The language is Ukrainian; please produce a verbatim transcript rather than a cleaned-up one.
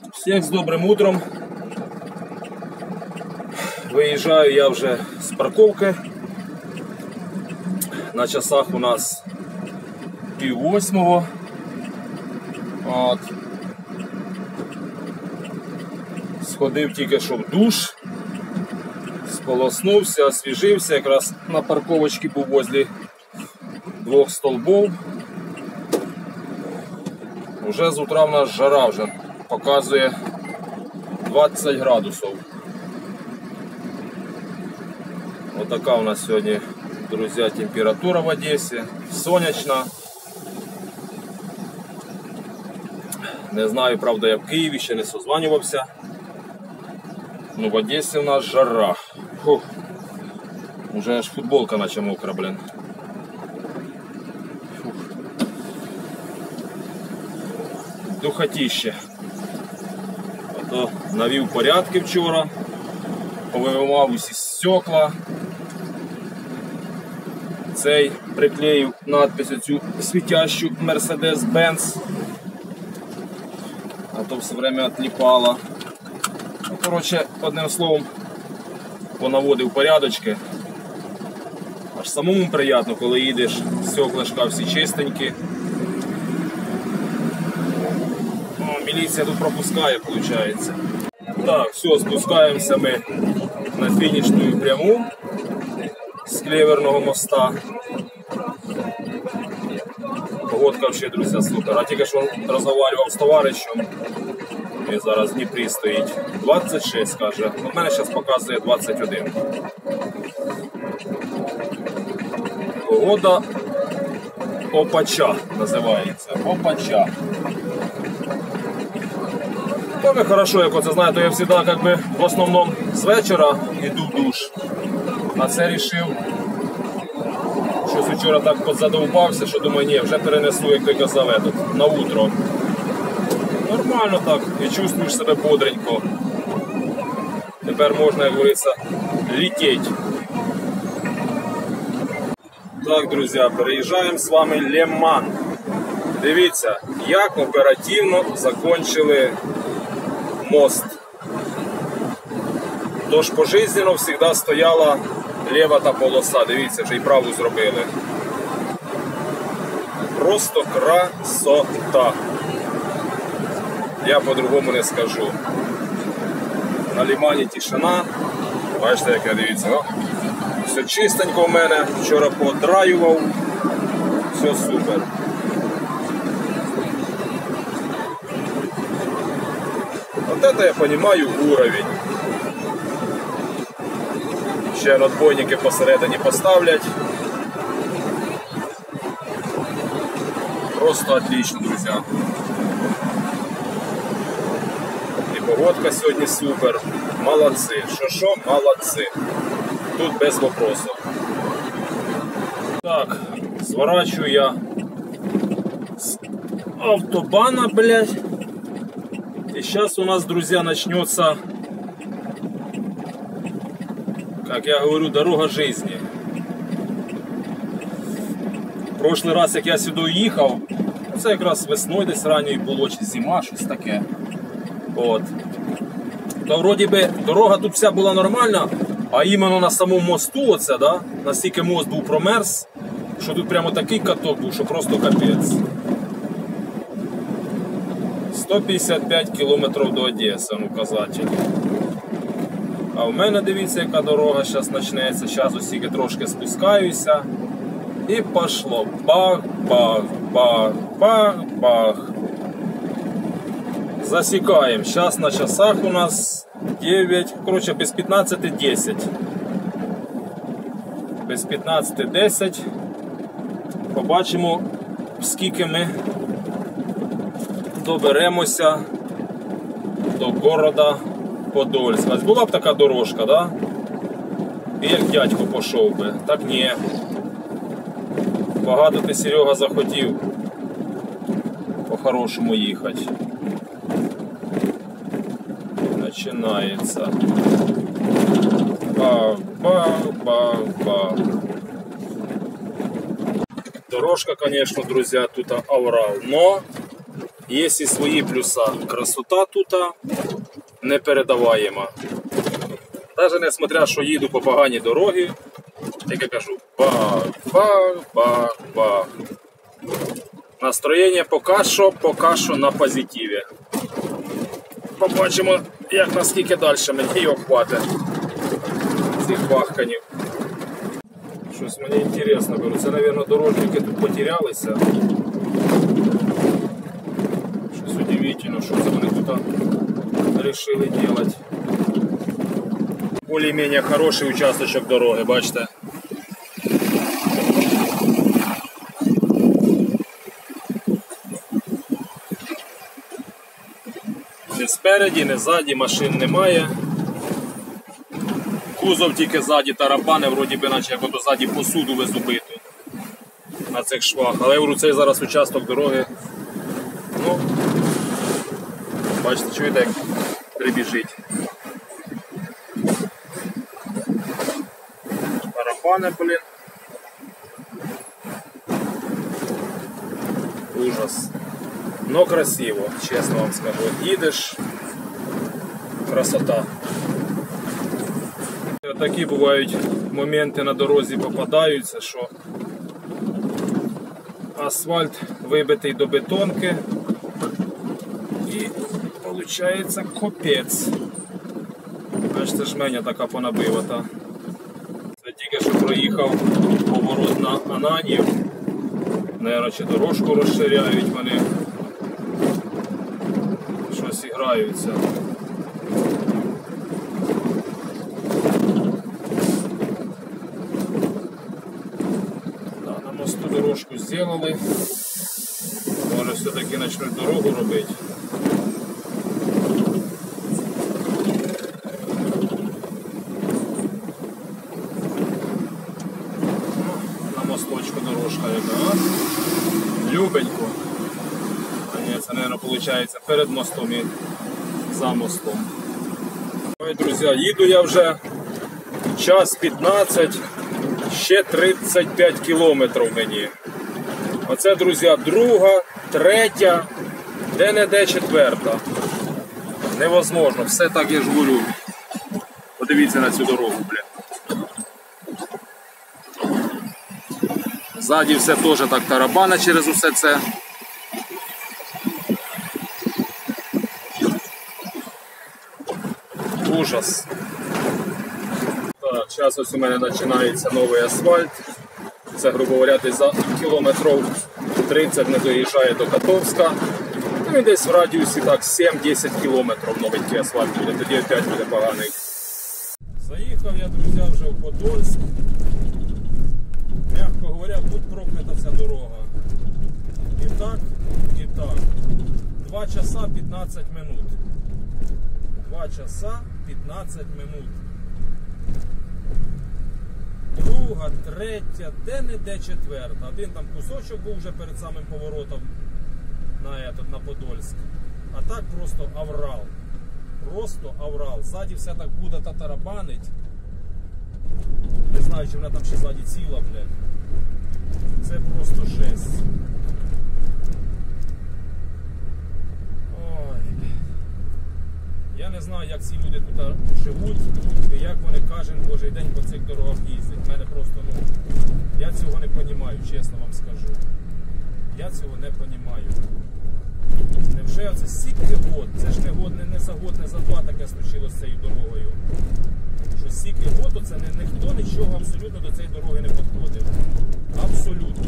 Всех с добрым утром. Выезжаю я уже с парковки. На часах у нас пів восьмого. От. Сходив тільки що в душ. Сполоснувся, освіжився. Якраз на парковочці був возле двох столбов. Уже з утра в нас жара вже показує двадцять градусів. Вот такая у нас сегодня, друзья, температура в Одессе. Сонячна. Не знаю, правда, я в Києві ще не созванювався. Ну, в Одесі у нас жара. Фух. Уже аж футболка наче мокра, блин. Фух. Духотіще. А то навів порядки вчора. Повивимав усі стекла. Цей приклеїв надпись оцю світящу Mercedes-Benz. А то все время отліпало. Ну, коротше, одним словом, понаводив порядочки. Аж самому приємно, коли їдеш, стеклишка всі чистенькі. О, міліція тут пропускає, виходить. Так, все, спускаємося ми на фінішну пряму з Клеверного моста. Погодка взагалі, друзі, супер. А тільки що розмовляв з товаришем, він зараз в Дніпрі стоїть, двадцять шість, каже. У мене зараз показує двадцять один. Погода Опача називається. Опача. Тоже хорошо, як оце, знаєте, я завжди как би, в основному з вечора йду в душ. А це вирішив, щось вчора так подзадовбався, що думаю, ні, вже перенесу, як ти казав, этот, на утро. Нормально так, і чувствуєш себе бодренько. Тепер можна, як говориться, лететь. Так, друзі, переїжджаємо з вами Леман. Дивіться, як оперативно закінчили мост. Тож пожизненно завжди стояла ліва та полоса. Дивіться, вже і праву зробили. Просто красота. Я по-другому не скажу. На Лимані тишина. Бачите, як я, дивіться, о? Все чистенько в мене. Вчора подраював. Все супер. Вот это я понимаю уровень. Ще розбойники посередині поставлять. Просто отлично, друзі. І погодка сьогодні супер. Молодці. Що-що? Молодці. Тут без вопросов. Так, сворачиваю я с автобана, блядь. И сейчас у нас, друзья, начнется, как я говорю, дорога жизни. В прошлый раз, як я сюди їхав, це якраз весною десь ранньою було, чи зима, щось таке. От. То вроді би дорога тут вся була нормальна, а іменно на самому мосту, оце, да, настільки мост був промерз, що тут прямо такий каток був, що просто капець. сто п'ятдесят п'ять кілометрів до Одеси, указатель. А в мене, дивіться, яка дорога зараз почнеться. Зараз усіки трошки спускаюся. І пішло. Бах, бах, бах, бах, бах. Засікаємо. Зараз на часах у нас дев'ять, коротше, без п'ятнадцяти десять. Без п'ятнадцяти десять. Побачимо, скільки ми доберемося до города Подольська. Була б така дорожка, да? І як дядько пішов би. Так ні. Багато ти, Серега, захотів по-хорошому їхати. Починається. Бах, бах, бах, бах. Дорожка, конечно, друзья, тут аврал, но Є і свої плюса. Красота тут непередаваєма. Навіть несмотря, що їду по поганій дорогі, як я кажу, бах, бах, бах, бах. Настроєння поки що, поки що на позитиві. Побачимо, як наскільки далі мені його хватить. Цих бахканів. Щось мені цікаво беру. Це, мабуть, дорожники тут потерялися. Щось удивительно, що це вони тут вирішили робити. Більш-менш хороший участочок дороги, бачите? Ні спереді, ні ззаді машин немає. Кузов тільки ззаді тарабани, вроді би наче як ото ззаді посуду визубиту на цих швах. Але в цей зараз участок дороги, ну, бачите, чуєте, як прибіжить. Тарабани, блін. Ужас. Но красиво, чесно вам скажу. Їдеш, красота. Такі бувають моменти на дорозі попадаються, що асфальт вибитий до бетонки і виходить капець. Бачите, жменя така понабивата. Це тільки що проїхав поворот на Ананів. Наверно, чи дорожку розширяють вони. Щось і граються. Да, на мосту дорожку зробили. Може все-таки почнуть дорогу робити. На мосточку дорожка яка. Любенько. А ні, це, мабуть, виходить перед мостом і за мостом. Ой, друзі, їду я вже час п'ятнадцять, ще тридцять п'ять кілометрів мені. Оце, друзі, друга, третя, де-не-де четверта. Невозможно, все так я ж говорю. Подивіться на цю дорогу, блін. Ззаді все теж так тарабана через усе це. Ужас. Так, зараз ось у мене починається новий асфальт. Це, грубо говоря, десь за кілометрів тридцять не доїжджає до Котовська. Ну і десь в радіусі так сім-десять кілометрів новенький асфальт буде, тоді опять буде поганий. Заїхав я, друзі, вже в Подольськ. Мягко говоря, будь проклята ця дорога. І так, і так. два часа п'ятнадцять минут. два часа п'ятнадцять минут. Друга, третя, де-не-де четверта. Один там кусочок був вже перед самим поворотом на, этот, на Подольськ. А так просто аврал. Просто аврал. Ззаді все так буде та тарабанить. Не знаю, чи вона там ще ззаді ціла, блядь. Це просто жесть. Ой. Я не знаю, як ці люди тут живуть і як вони кожен божий день по цих дорогах їздять. Мене просто, ну, я цього не розумію, чесно вам скажу. Я цього не розумію. Невже оце стільки год? Це ж не год, не, не за год, не за два таке случилось з цією дорогою. Що стільки год, це не, ніхто нічого абсолютно до цієї дороги не підходив. Абсолютно.